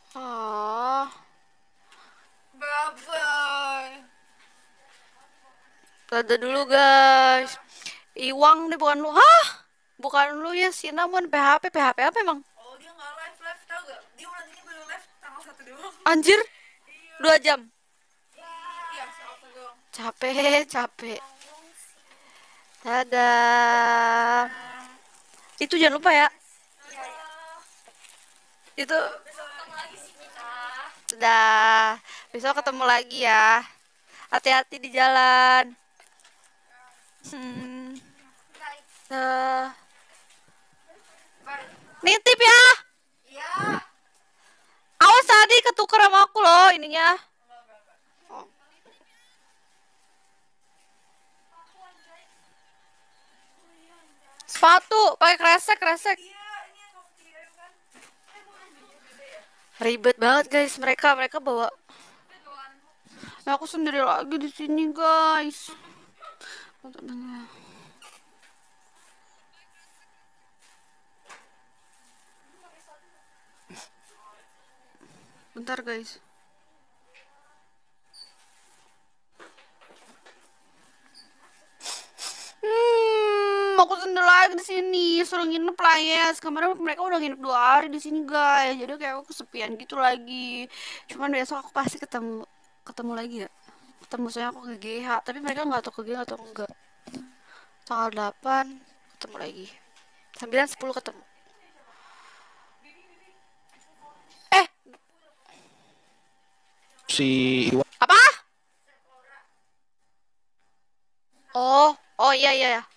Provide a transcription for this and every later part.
Ah, bye-bye. Dadah dulu guys. Iwang nih bukan lu. Hah? Bukan lu ya, Cinnamon PHP PHP apa emang? Oh, dia nggak live live tau gak? Dia udah ini baru live tanggal 1 doang. Anjir, 2 jam. Iya, 1 doang. Capek, capek. Dadah. Itu jangan lupa ya. Itu sudah. Besok ketemu lagi ya. Hati-hati di jalan. Hmm. Dah. Nitip ya. Awas tadi ketukar sama aku loh ininya. Sepatu pakai kresek kresek. Ribet banget guys, mereka bawa. Nah, aku sendiri lagi di sini guys. Bentar guys. Aku sendiri lagi di sini. Suruh nginep lah ya. Kemarin mereka udah nginep 2 hari di sini guys. Jadi kayak aku kesepian gitu lagi. Cuman besok aku pasti ketemu ketemu lagi ya. Ketemu saya aku ke GH. Tapi mereka nggak tahu ke GH atau enggak. Tanggal 8 ketemu lagi. 9 10 ketemu. Eh, Si Iwan apa? Oh, oh iya iya ya.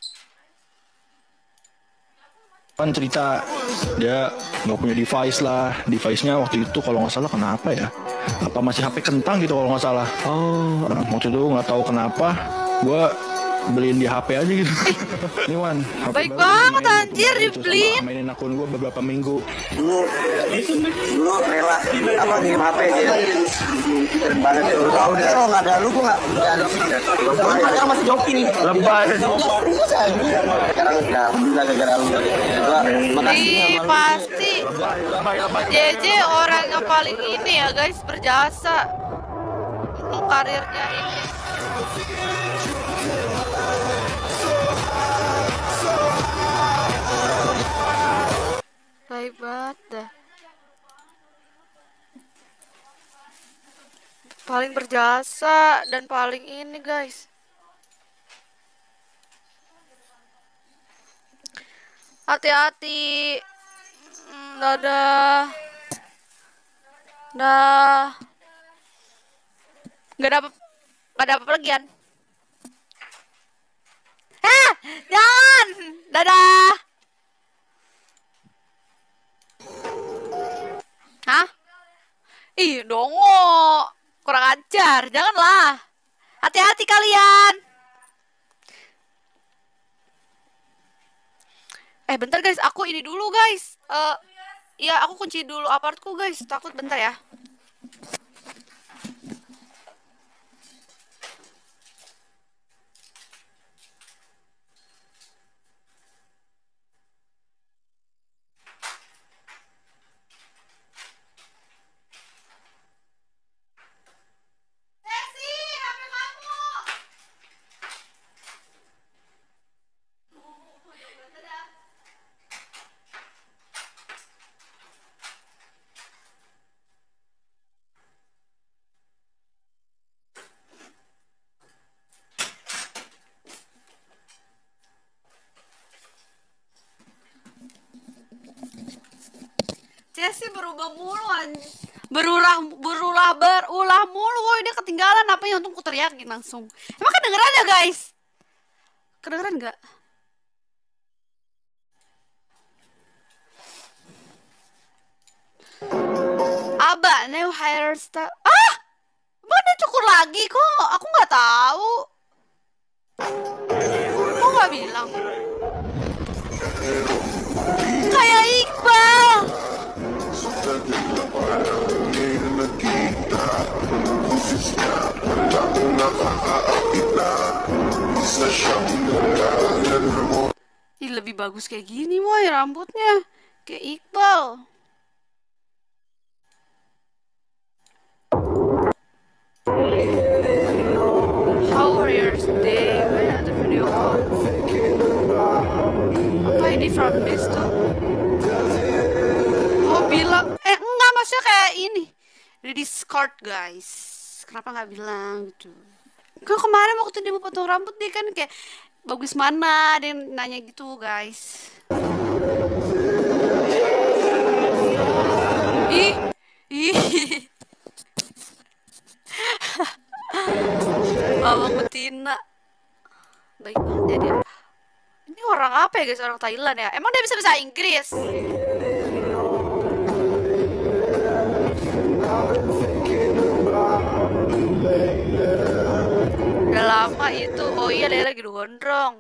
cerita dia nggak punya device lah, device-nya waktu itu kalau nggak salah kenapa ya, apa masih HP kentang gitu kalau nggak salah. Oh, waktu itu nggak tahu kenapa gue beliin di HP aja gitu. Ini Wan, HP Baik baru banget main anjir gitu, dibeliin. sama mainin akun gue beberapa minggu. Lu rela apa nih HP aja banget ya kalau nggak ada lu gua nggak ada sekarang masih joki nih lebay sekarang udah alhamdulillah gara-gara lu Ih, pasti JJ orang yang paling ini ya guys, berjasa untuk karirnya ini. Baik banget dah. Paling berjasa dan paling ini guys. Hati-hati. Dadah. Dah. Gak dapet, gak dapet lagian. Jangan. Dadah. Hah? Ih, dongo. Kurang ajar. Janganlah. Hati-hati kalian. Bentar guys, aku ini dulu guys. Ya aku kunci dulu apartku guys. Takut bentar ya. Jesse berubah mulu berulah mulu. Woi, dia ketinggalan apa ya, untung ku teriakin langsung. Emang kedengeran ya guys? Kedengeran nggak? Aba new hairstyle. Emang dia cukur lagi kok? Aku nggak tahu. Kok nggak bilang? Kayak Iqbal. Ih, lebih bagus kayak gini, woy, rambutnya kayak Iqbal. di Discord guys. Kenapa nggak bilang gitu? Kan kemarin waktu dia mau potong rambut dia kan kayak bagus mana, dia nanya gitu guys. Ih, ih. Abang betina. Baik banget ya dia. Ini orang apa ya guys? Orang Thailand ya? Emang dia bisa bahasa Inggris? Udah lama itu. Oh iya, dia lagi gondrong.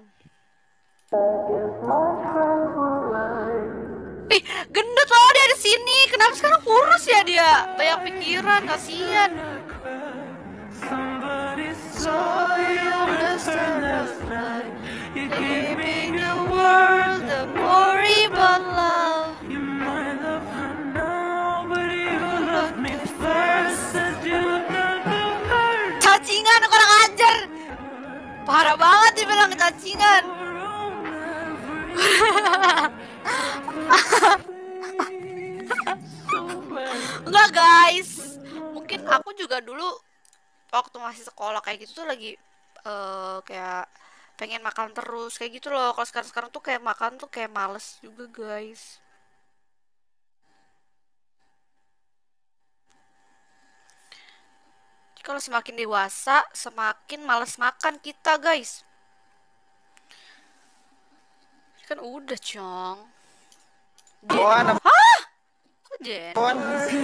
Ih, gendut loh dia di sini. Kenapa sekarang kurus ya dia? Banyak pikiran, kasihan. Cacingan, kurang ajar. Parah banget dibilang cacingan. Enggak guys, mungkin aku juga dulu waktu masih sekolah kayak gitu tuh lagi kayak pengen makan terus kayak gitu loh. Kalau sekarang tuh kayak makan tuh kayak males juga guys. Kalau semakin dewasa semakin males makan kita guys. Kan udah cong. Kawan, Hah? Kok Jen? kawan.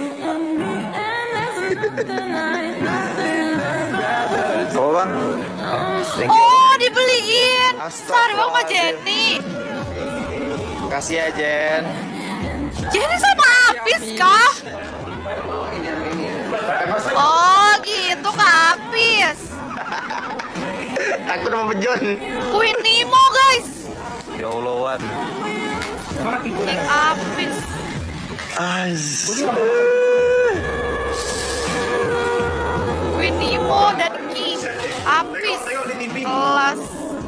Oh bang. Thank you. Oh dibeliin. Astagfirullahaladzim. Sorry bang Mbak Jenny. Kasih ya Jen. Jenny sama Apis kah? Oh gitu Kak Apis. Aku nama Bejon. Queen Nemo guys. Ya Allah Wan. King Apis. Queen Nemo dan King Apis. Kelas.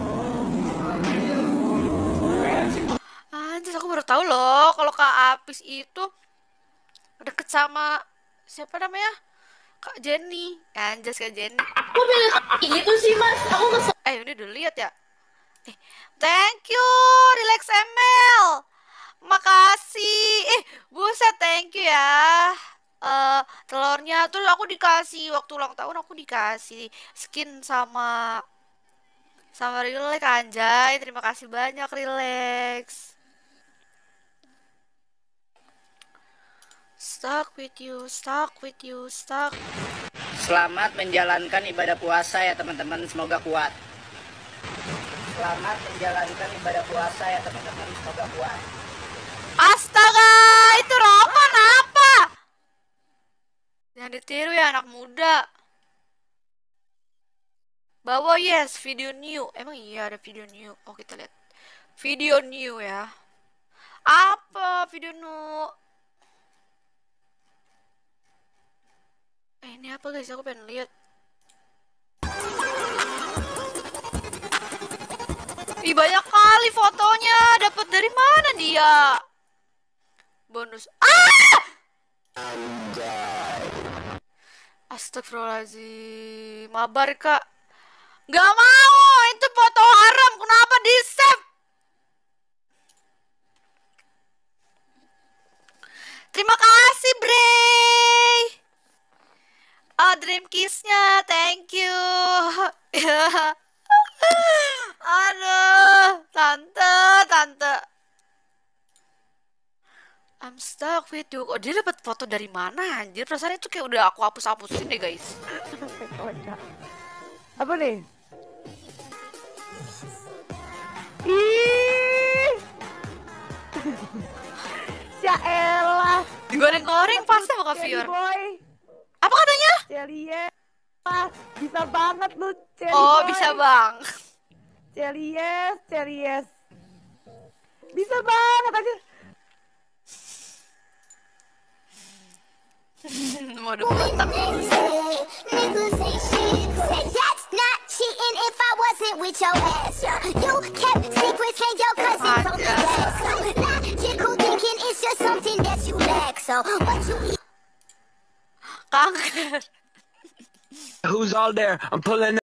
Anjir aku baru tahu loh kalau Kak Apis itu deket sama siapa namanya? Kak Jenny. Anjir Kak Jenny. Kok bilang gitu sih mas? Aku kesel. Ini udah lihat ya. Thank you Relax ML. Makasih. Buset thank you ya. Telurnya terus aku dikasih waktu ulang tahun aku dikasih skin sama Relax anjay. Terima kasih banyak Relax. Stuck with you, stuck with you, stuck. Selamat menjalankan ibadah puasa ya teman-teman, semoga kuat. Selamat menjalankan ibadah puasa ya teman-teman, semoga kuat. Astaga, itu Roman apa? Jangan ditiru ya anak muda. Bawa yes, video new. Emang iya ada video new. Oh kita lihat. Video new ya. Apa video new? Ini apa guys? Aku pengen lihat. Ih banyak kali fotonya. Dapat dari mana dia? Bonus. Astagfirullahaladzim. Mabar kak. Gak mau. Itu foto haram. Kenapa di save? Terima kasih Bray. Dream kiss-nya, thank you. Aduh, tante. I'm stuck with you. Oh, dia dapat foto dari mana anjir? Perasaan itu kayak udah aku hapus-hapusin deh, guys. Apa nih? Ih. Ya elah. Digoreng-goreng pasti sama Kak Fior. Boy. Apa katanya? Celie. Bisa banget lu, Celie. Oh, boy. bisa bang. Celie. Bisa banget aja. Mode mantap. kanker. Who's all there? I'm pulling